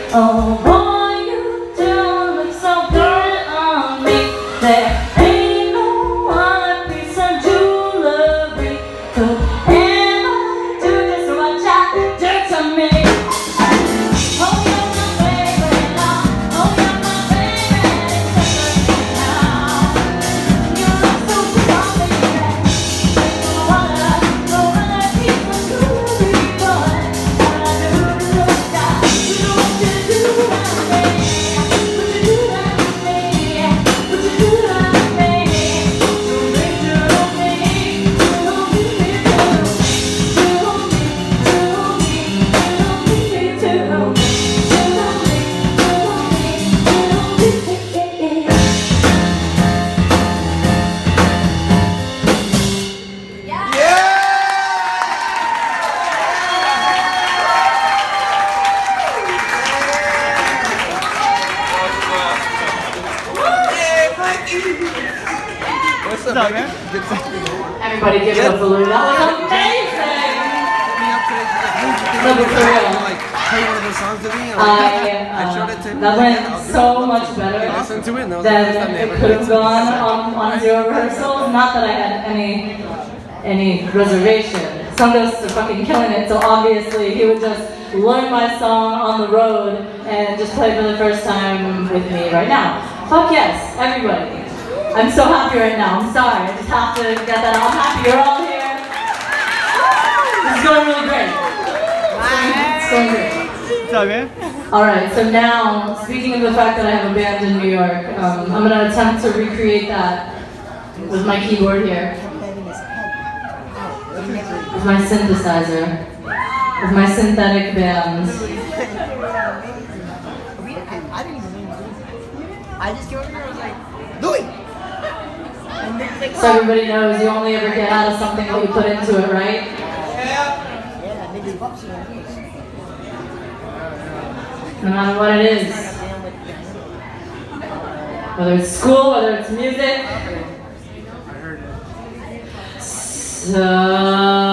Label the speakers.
Speaker 1: Oh boy, you do look so good on me. There ain't no one piece of jewelry could ever do just what you do to me. Oh, you're my baby now. Oh, you're my baby. Now you look so good on me. No other piece of jewelry could ever do just what you do. What you do to me? What you do to me? What you do to me?
Speaker 2: What's up, man?
Speaker 1: Everybody give it up for Lou. That was amazing! No, but for real.
Speaker 2: Like, play one of the songs to me.
Speaker 1: I
Speaker 2: showed it to him.
Speaker 1: that went so much better
Speaker 2: Listen to it. And that was
Speaker 1: than
Speaker 2: the first time they
Speaker 1: it
Speaker 2: ever
Speaker 1: could
Speaker 2: heard
Speaker 1: have
Speaker 2: it.
Speaker 1: gone on zero rehearsals. Not that I had any reservation. SunGhosts are fucking killing it, so obviously he would just learn my song on the road and just play for the first time with me right now. Fuck yes, everybody. I'm so happy right now. I'm sorry. I just have to get that out. I'm happy you're all here. This is going really great. It's going great.
Speaker 2: What's up, man?
Speaker 1: All right, so now, speaking of the fact that I have a band in New York, I'm going to attempt to recreate that with my keyboard here, with my synthesizer, with my synthetic bands.
Speaker 3: I just came over here and was like, Louis!
Speaker 1: So everybody knows you only ever get out of something what you put into it, right?
Speaker 3: Yeah, niggas bucks you.
Speaker 1: No matter what it is. Whether it's school, whether it's music. So